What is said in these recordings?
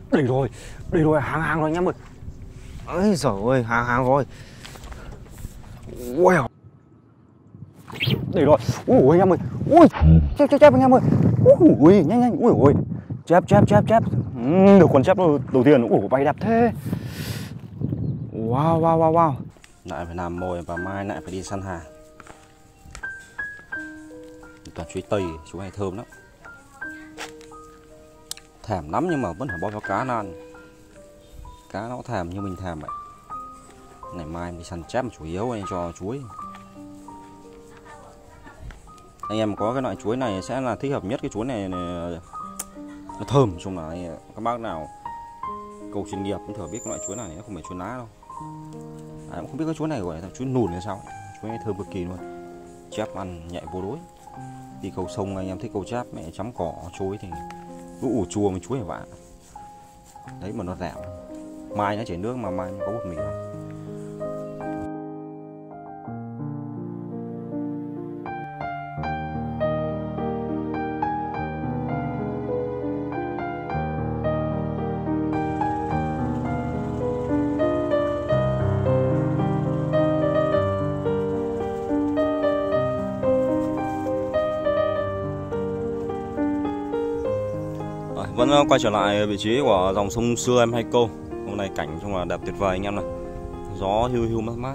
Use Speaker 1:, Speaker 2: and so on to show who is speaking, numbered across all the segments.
Speaker 1: Đây rồi, hàng rồi anh em ơi. Ôi giời ơi, hàng rồi. Wow. Đây rồi. Ui anh em ơi. Ui, chép anh em ơi. Ui, nhanh. Ui. Chép. Được con chép đầu tiên. Ui, bay đẹp thế. Wow. Lại phải làm mồi và mai lại phải đi săn hàng. Toàn chuối tây, chuối này thơm lắm. Thèm lắm nhưng mà vẫn phải bó cho cá nó ăn. Cá nó thèm như mình thèm vậy. Ngày mai đi săn chép chủ yếu anh cho chuối. Anh em có cái loại chuối này sẽ là thích hợp nhất. Cái chuối này nó thơm. Chung là các bác nào cầu chuyên nghiệp cũng thừa biết cái loại chuối này nó không phải chuối lá đâu. Cũng không biết cái chuối này gọi là chuối nùn hay sao. Chuối này thơm cực kỳ luôn. Chép ăn nhạy vô đối. Đi cầu sông anh em thích câu chép mẹ chấm cỏ chuối thì cứ ủ chua với chuối hả bạn. Đấy mà nó dẻo. Mai nó chảy nước mà mai nó có bột mì vào. Vẫn quay trở lại vị trí của dòng sông xưa em hay câu. Hôm nay cảnh trông là đẹp tuyệt vời anh em này. Gió hiu mát.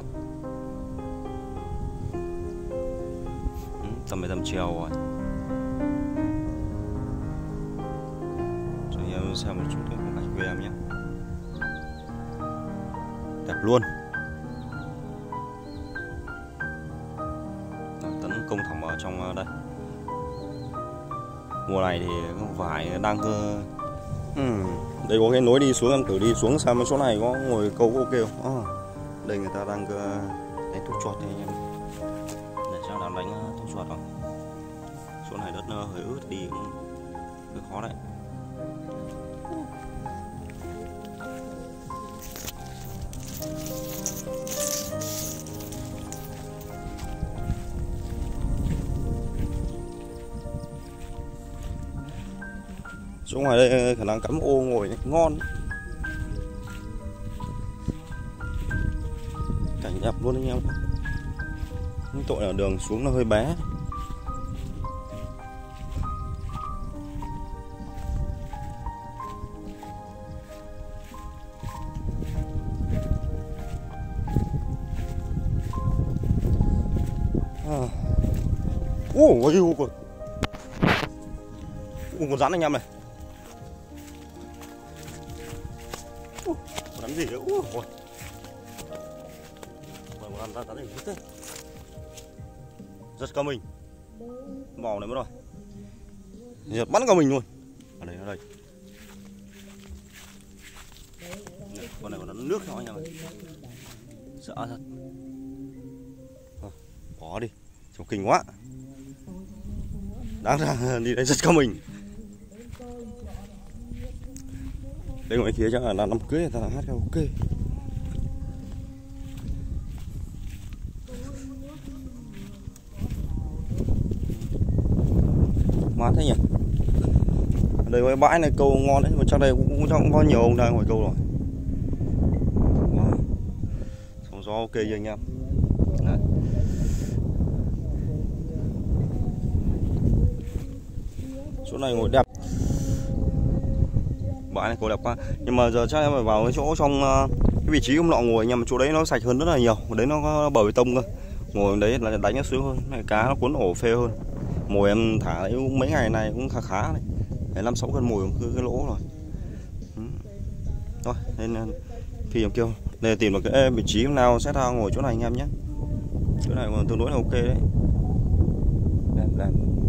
Speaker 1: Tầm chiều rồi. Cho em xem một chút cái phong cảnh quê em nhé. Đẹp luôn. Tấn công thẳng vào trong đây. Mùa này thì vải đang đây có cái nối đi xuống, em thử đi xuống xem chỗ này có ngồi câu ok không. Đây người ta đang đánh thuốc chuột này anh em. Để sao đang đánh thuốc chuột không. Chỗ này đất nó hơi ướt đi cũng hơi khó đấy. Chỗ ngoài đây khả năng cắm ô ngồi này, ngon. Cảnh đẹp luôn anh em. Nhưng tội là đường xuống nó hơi bé. Con rắn anh em này. Rắn gì đấy. Rắn gì thế. Rất cao mình. Màu này mất rồi. Giật bắn cao mình luôn. Ở đây, con này còn rắn nước thôi anh em ơi. Sợ thật. Bỏ đi. Trông kinh quá. Đáng ra đi đây rất cao mình. Đây ngoài kia chắc là đám cưới người ta hát karaoke. Mát thế nhỉ. Ở đây cái bãi này câu ngon đấy, mà trong đây cũng có nhiều ông đang ngồi câu rồi. Wow. Sóng gió ok chưa anh em. Đấy. Chỗ này ngồi đẹp. Bãi này cô đẹp quá. Nhưng mà giờ chắc em phải vào cái chỗ trong cái vị trí ông lọ ngồi, nhưng mà chỗ đấy nó sạch hơn rất là nhiều. Đấy nó có bờ bê tông cơ. Ngồi đấy là đánh nó sướng hơn. Này cá nó cuốn ổ phê hơn. Mồi em thả đấy mấy ngày này cũng khá đấy. 5-6 cân mồi cũng cái lỗ rồi. Thôi nên phi em kêu để tìm được cái vị trí nào sẽ ra ngồi chỗ này anh em nhé. Chỗ này còn tương đối là ok đấy. Đẹp.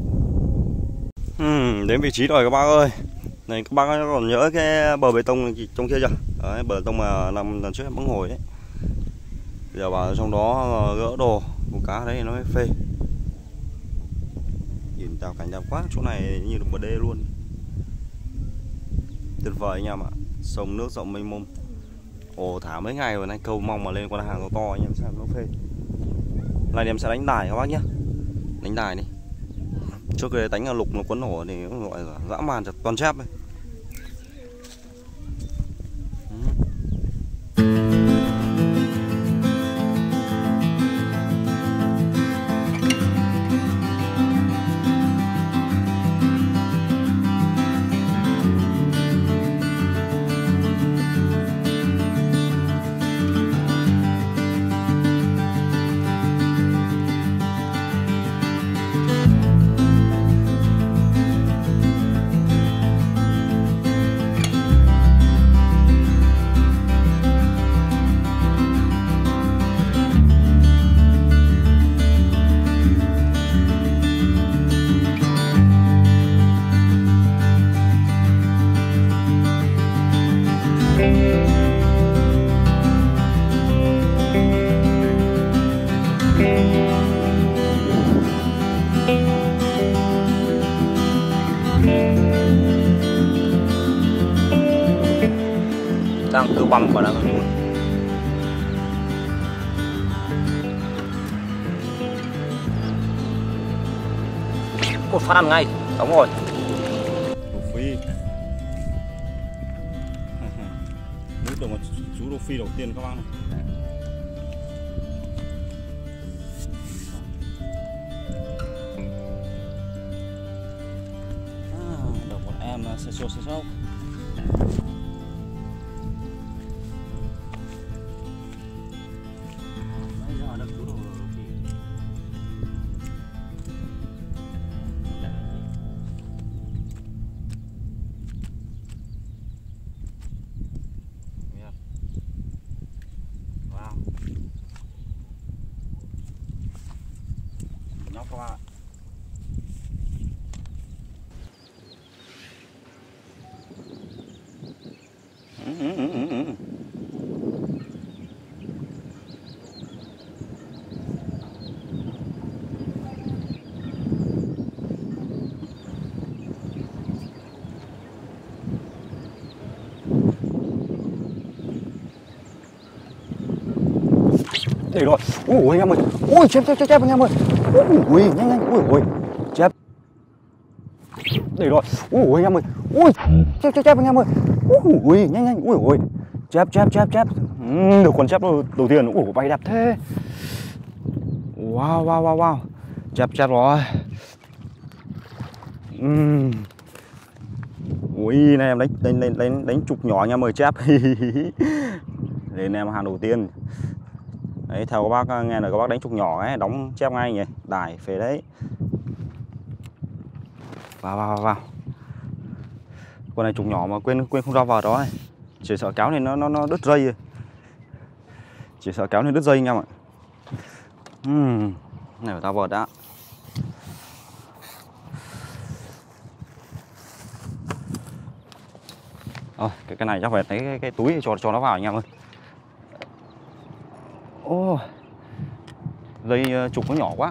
Speaker 1: Đến vị trí rồi các bác ơi. Này các bác còn nhớ cái bờ bê tông trong kia chưa? Đấy, bờ bê tông mà nằm lần trước em vẫn ngồi đấy. Bây giờ vào trong đó gỡ đồ của cá đấy nó mới phê. Nhìn tạo cảnh đẹp quá, chỗ này như được bờ đê luôn. Tuyệt vời anh em ạ. Sông nước rộng mênh mông. Ồ thả mấy ngày rồi nay câu mong mà lên con hàng to anh em xem nó phê. Này em sẽ đánh đài các bác nhé. Đánh đài đi. Trước kia đánh lục nó quấn hổ thì gọi là dã man chặt toàn chép ấy. Đang cứ băm vào đang luôn. Một phát ăn ngay, đúng rồi. Đồ phi. Nước được một chú đồ phi đầu tiên các bác này. Được một em xe xô. Nhóc các bạn. Đây rồi. Ui anh em ơi. Ui chép anh em ơi. Ui nhanh. Ui chép. Đây rồi. Ui anh em ơi. Ui chép anh em ơi. Ui nhanh. Ui chép. Được con chép đầu tiên. Ui bay đẹp thế. Wow. Chép rồi. Ui này em đánh trục nhỏ anh em ơi chép. Lên em hàng đầu tiên. Đấy, theo các bác nghe là các bác đánh trục nhỏ ấy, đóng chép ngay nhỉ, đài phế đấy. Vào. Con này trục nhỏ mà quên không ra vào đó này. Chỉ sợ kéo này nó đứt dây. Chỉ sợ kéo này đứt dây anh em ạ. Này phải ra vợt đã. Rồi, cái này chắc phải lấy cái túi cho nó vào anh em ơi. Ô, dây trục nó nhỏ quá.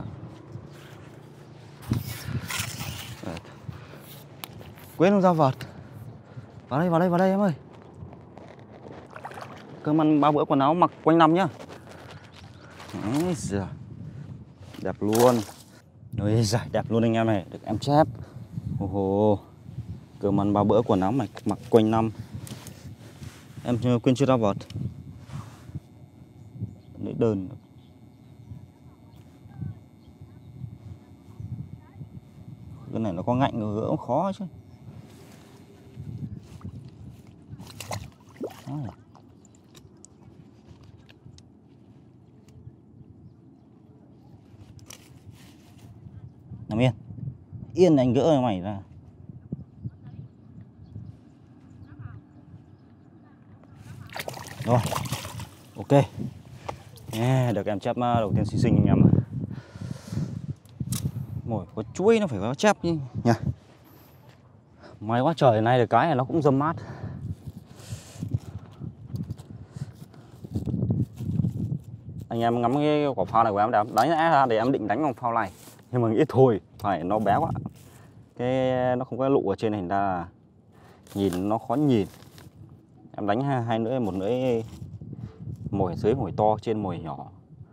Speaker 1: Quên không ra vợt. Vào đây em ơi. Cơm ăn 3 bữa quần áo mặc quanh năm nhá. Đẹp luôn. Ôi giời, đẹp luôn anh em này, được em chép. Cơm ăn 3 bữa quần áo mặc quanh năm. Em quên chưa ra vợt. Lấy đơn. Cái này nó có ngạnh gỡ cũng khó chứ. Nằm yên anh gỡ mày ra. Rồi ok. Được em chép đầu tiên xinh anh em. Mồi có chuối nó phải có chép nhỉ. May quá trời nay được cái này nó cũng râm mát. Anh em ngắm cái quả phao này của em đánh ra để em định đánh con phao này, nhưng mà ít thôi, phải nó bé quá. Cái nó không có lụ ở trên này, thành ra là nhìn nó khó nhìn. Em đánh hai lưỡi, một lưỡi mồi dưới mồi to, trên mồi nhỏ.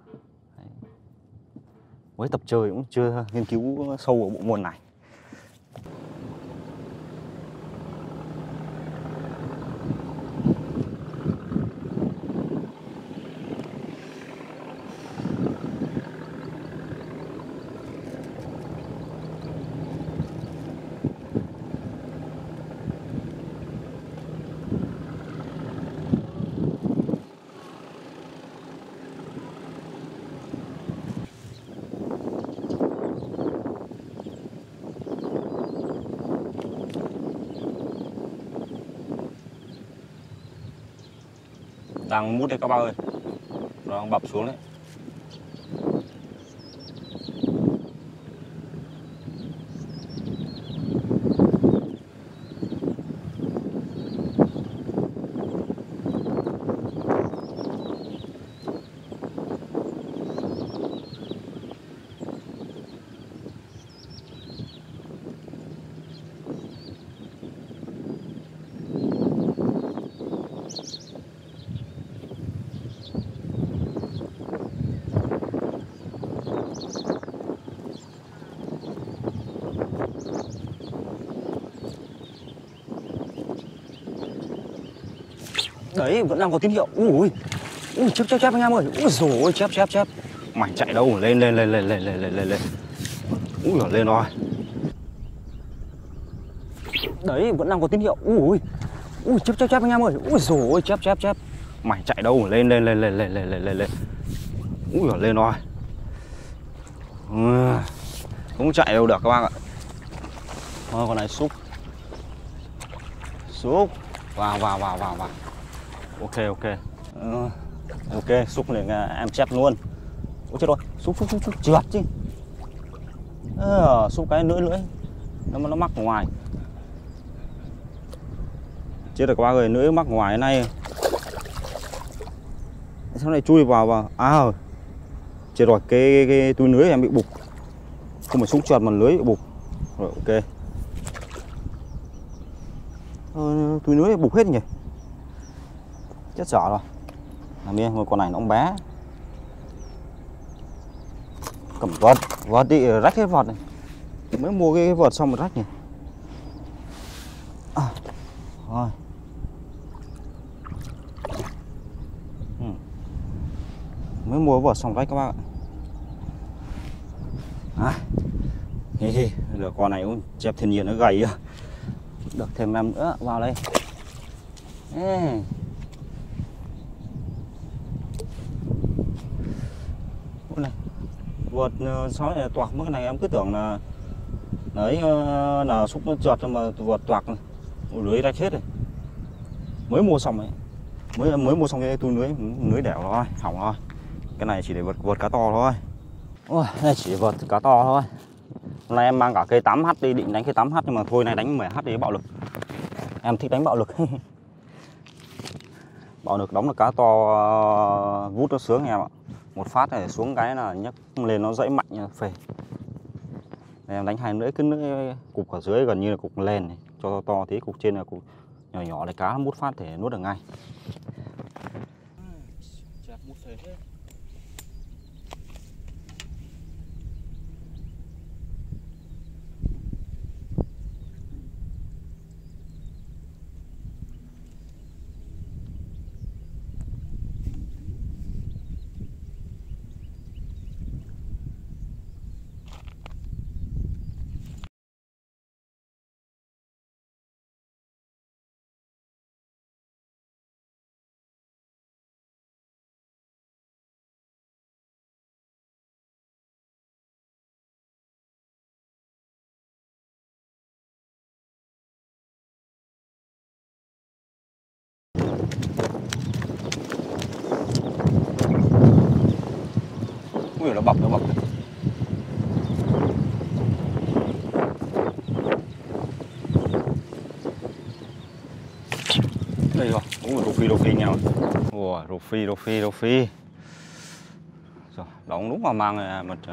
Speaker 1: Mới tập chơi cũng chưa nghiên cứu sâu ở bộ môn này. Đang mút đấy các bác ơi, nó đang bập xuống đấy. Đấy, vẫn đang có tín hiệu. Ui, chép anh em ơi. Ui dồi ôi, chép. Mày chạy đâu? Lên. Ui giời, lên rồi. Đấy, vẫn đang có tín hiệu. Ui, chép anh em ơi. Ui dồi ôi, chép. Mày chạy đâu? Lên. Ui giời, lên rồi. Không chạy đâu được các bác ạ. Thôi con này xúc. Vào. Ok. Ok, xúc này em chép luôn. Ôi chết rồi, xúc trượt chứ. Xúc cái lưỡi nó mắc ngoài. Chết rồi các bác ơi, lưỡi mắc ngoài này. Sao này chui vào. Chết rồi, cái túi lưới em bị bục. Không phải xúc trượt mà lưới bị bục. Rồi ok. Túi lưới bục hết nhỉ. Chết dở rồi. Làm đi, con này nó cũng bé. Cầm vợt đi rách hết vợt này. Mới mua cái vợt xong một rách nhỉ. Rồi. Mới mua vợt xong rách các bác ạ. Được con này cũng chép thiên nhiên nó gầy. Được thêm em nữa vào đây. Này, vợt sói này toạc mất cái này em cứ tưởng là đấy là xúc nó trượt mà vợt toạc này. Lưới rách hết rồi. Mới mua xong ấy. Mới mua xong cái túi lưới đẻo rồi, hỏng rồi. Cái này chỉ để vợt cá to thôi. Ôi, đây chỉ vợt cá to thôi. Hôm nay em mang cả cây 8H đi, định đánh cây 8H nhưng mà thôi này đánh 10H đi bạo lực. Em thích đánh bạo lực. Bạo lực đóng được cá to vút nó sướng em ạ. Một phát này xuống cái là nhấc lên nó dãy mạnh như phê. Đây, em đánh 2 lưỡi, cứ lưỡi cục ở dưới gần như là cục lên này. Cho to tí, cục trên là cục nhỏ này cá nó mút phát để nuốt được ngay. Chẹp mút phê thế. Ui, nó bọc. Đây rồi, rô phi nhau. Ủa, rô phi. Rồi, đóng đúng vào mang này mà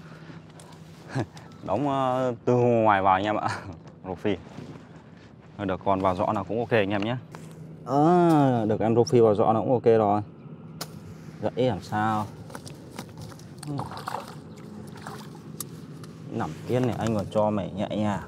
Speaker 1: đóng từ ngoài vào anh em ạ. Rô phi. Được con vào rõ nào cũng ok anh em nhé. Được em rô phi vào rõ nào cũng ok rồi. Gãy làm sao. Nằm yên này anh còn cho mày nhẹ nhàng.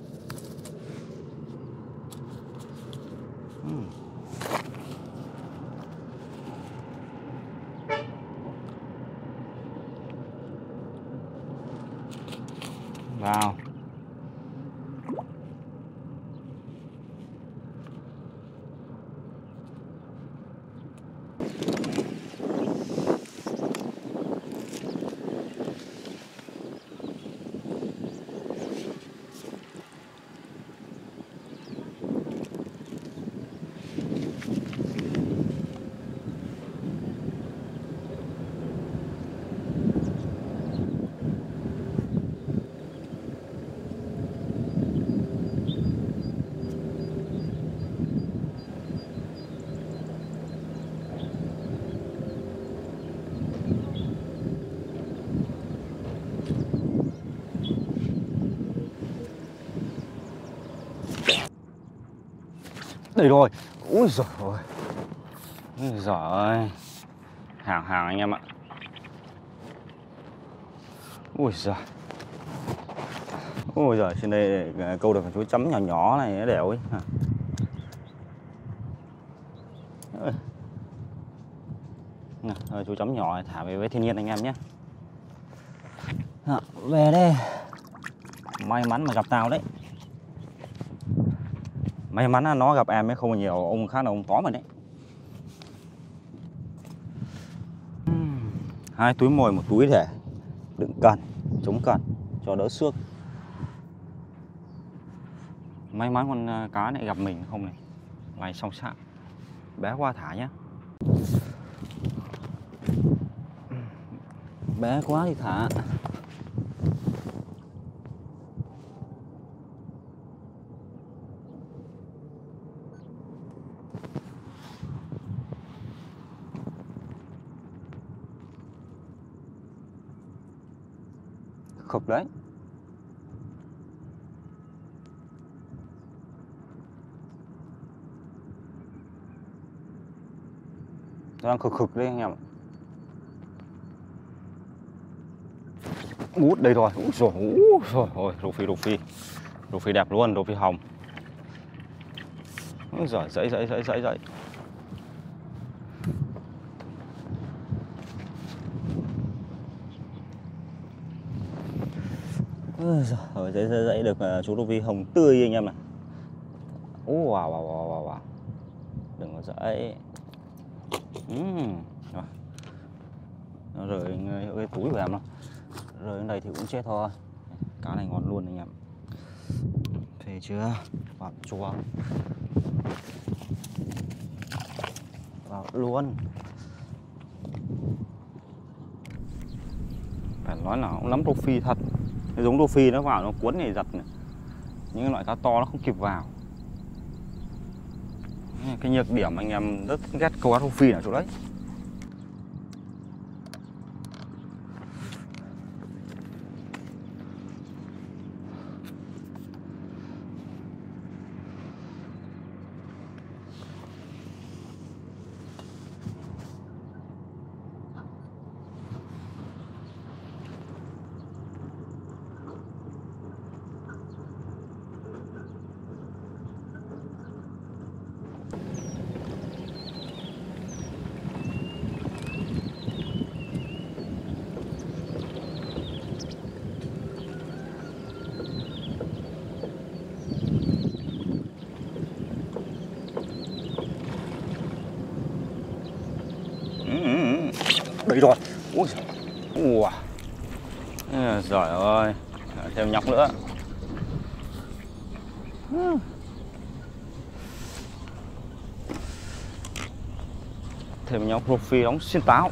Speaker 1: Vào. Đây rồi. Ui giời ơi. Ui giời ơi. Hàng anh em ạ. Ui giời. Ôi giời, trên đây câu được chú chấm nhỏ này nó đều ấy.
Speaker 2: Rồi chú chấm nhỏ thả về với thiên nhiên anh em nhé. Về đây. May mắn mà gặp tao đấy. May mắn là nó gặp em ấy, không nhiều ông khác là ông tóm rồi đấy. 2 túi mồi, 1 túi để đựng cần, chống cần cho đỡ xước. May mắn con cá này gặp mình không này. Này xong sạn. Bé qua thả nhé. Bé quá thì thả. Khực đấy. Nó đang khực đấy anh em ạ. Út đây rồi. Úi rồi, rô phi đẹp luôn, rô phi hồng. Úi giời, dậy. Rồi dậy được chú rô phi hồng tươi anh em này. Wow. Đừng có dậy. Nó rơi cái túi của em đâu. Rơi đến đây thì cũng chết thôi. Cá này ngon luôn anh em. Phê chưa? Vào chua. Vào luôn. Phải nói là cũng lắm rô phi thật. Cái giống rô phi nó vào nó cuốn này giật này. Những cái loại cá to nó không kịp vào. Cái nhược điểm anh em rất ghét câu cá rô phi ở chỗ đấy. Đấy rồi. Ui giời ơi. Thêm nhóc nữa. Thêm nhóc rô phi đóng xiên táo.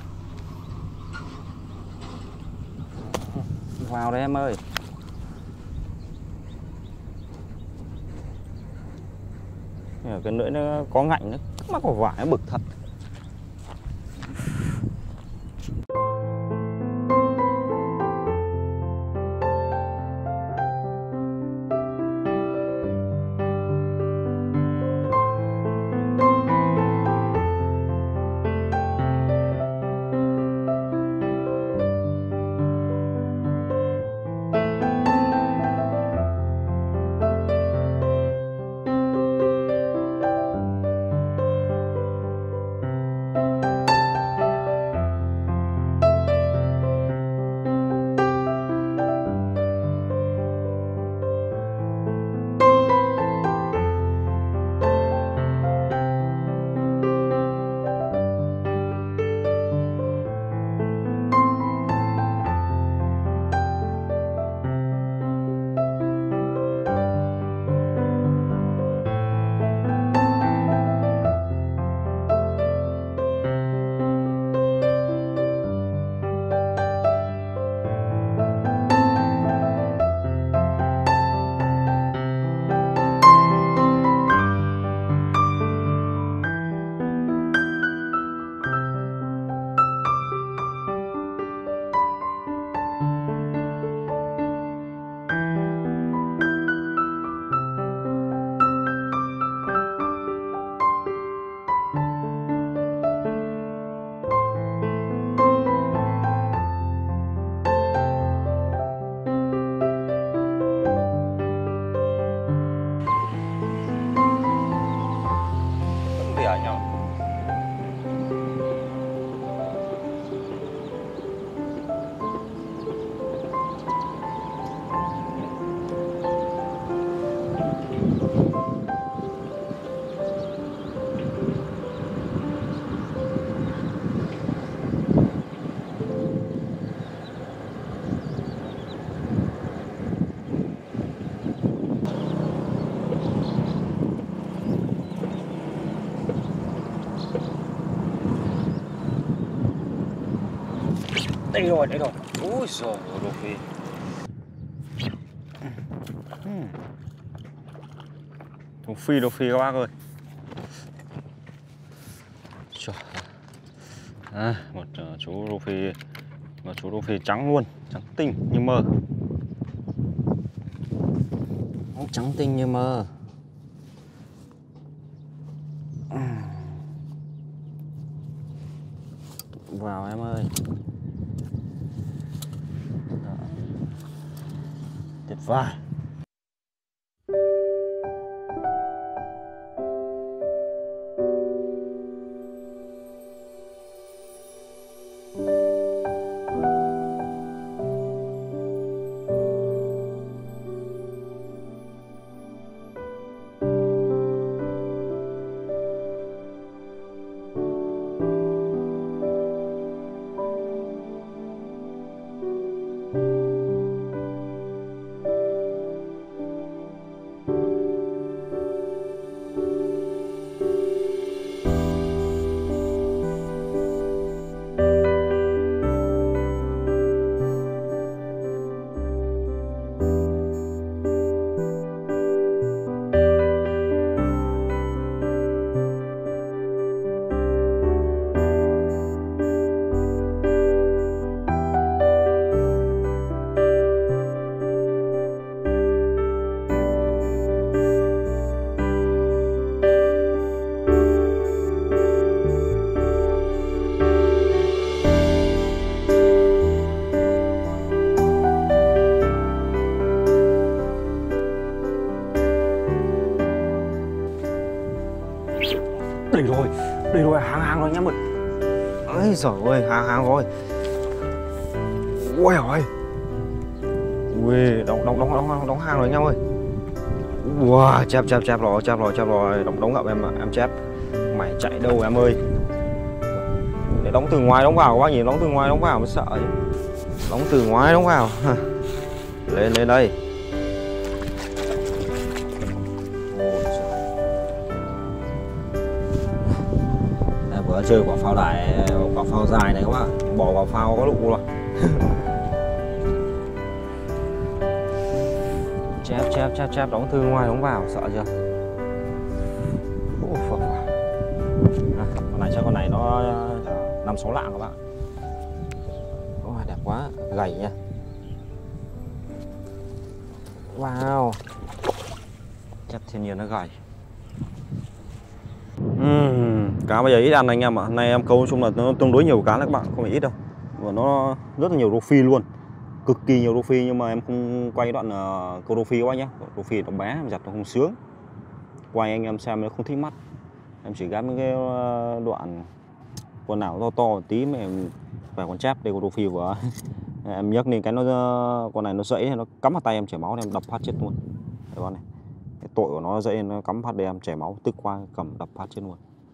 Speaker 2: Vào đây em ơi. Cái lưỡi nó có ngạnh, nó có vải, nó bực thật. Đây rồi, đây rồi. Ui giời, rô phi. Rô phi các bác ơi. Trời. Một chú rô phi trắng luôn, trắng tinh như mơ. Trắng tinh như mơ. Vào em ơi. Đó. Tuyệt vời. Đây rồi, hàng rồi nhá mọi người. Ôi giời ơi, hàng rồi. Ui ôi. Ui, đóng hàng rồi nha ơi. Wow, chép rồi, đóng ngậm em chép. Mày chạy đâu em ơi. Để đóng từ ngoài đóng vào, quá nhìn đóng từ ngoài đóng vào mới sợ chứ. Đóng từ ngoài đóng vào. Lên đây. Vừa chơi quả phao dài này các bạn, bỏ vào phao có lụ rồi. chép đóng từ ngoài đóng vào, sợ chưa? Con này chắc con này nó 5-6 lạng các bạn. Ôi, đẹp quá, gầy nha. Wow, chép thiên nhiên nó gầy. Cá bây giờ ít ăn anh em ạ. Hôm nay em câu chung là nó tương đối nhiều cá đấy các bạn, không phải ít đâu. Và nó rất là nhiều rô phi luôn, cực kỳ nhiều rô phi, nhưng mà em không quay đoạn câu rô phi các bác nhé. Rô phi nó bé, em giặt nó không sướng. Quay anh em xem nó không thích mắt. Em chỉ gắn cái đoạn con nào to to một tí mà em phải con chép đây, con rô phi vừa em nhấc lên cái nó con này nó dãy, nó cắm vào tay em chảy máu, em đập phát chết luôn. Đấy con này, cái tội của nó dãy nó cắm phát đây em chảy máu, tức qua cầm đập phát chết luôn.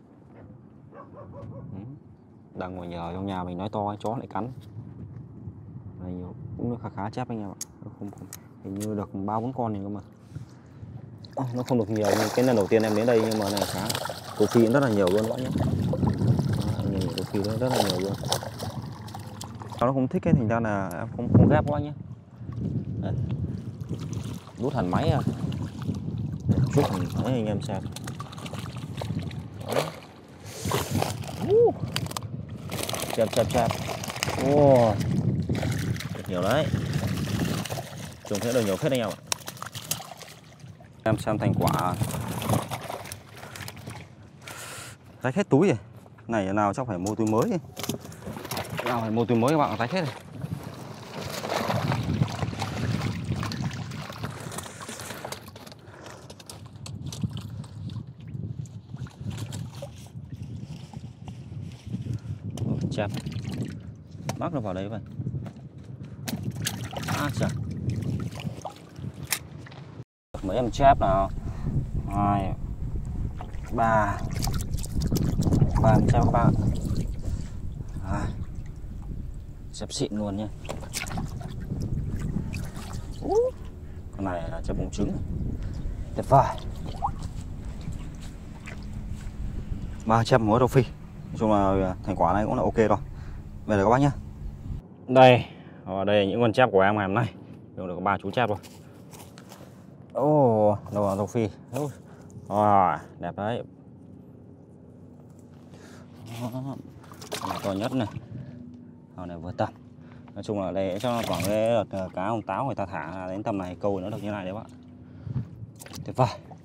Speaker 2: Đang ngồi nhờ trong nhà mình nói to chó lại cắn. Này nhiều cũng khá chép anh em ạ. Không hình như được 3-4 con này cơ mà. Nó không được nhiều, nhưng cái lần đầu tiên em đến đây nhưng mà này khá. Rô phi rất là nhiều luôn các bạn nhé. Nhìn rô phi rất là nhiều luôn. Nó không thích cái thành ra là em không ghép các bạn nhé. Đây. Đút hẳn máy à. Chút hẳn máy anh em xem. Chép. Wow, được nhiều đấy. Trùng thế được nhiều phết anh em ạ. Em xem thành quả. Rách hết túi rồi. Này nào chắc phải mua túi mới. Nào phải mua túi mới các bạn, rách hết rồi. Chép bắt nó vào đấy vậy. Trời. Mấy em chép nào. 2 3 em chép các bạn. Chép xịn luôn nhé. Con này là chép bông trứng. Tuyệt vời. 3 chép muối rô phi. Nói chung là thành quả này cũng là ok rồi. Về rồi các bác nhé. Đây, ở đây là những con chép của em ngày hôm nay. Được có 3 chú chép rồi. Ô, đâu là rô phi. Rồi, đẹp đấy. Đó, này to nhất này. Con này vừa tầm. Nói chung là đây cho khoảng cái đợt cá ông táo người ta thả đến tầm này câu nó được như này đấy bạn. Tuyệt vời.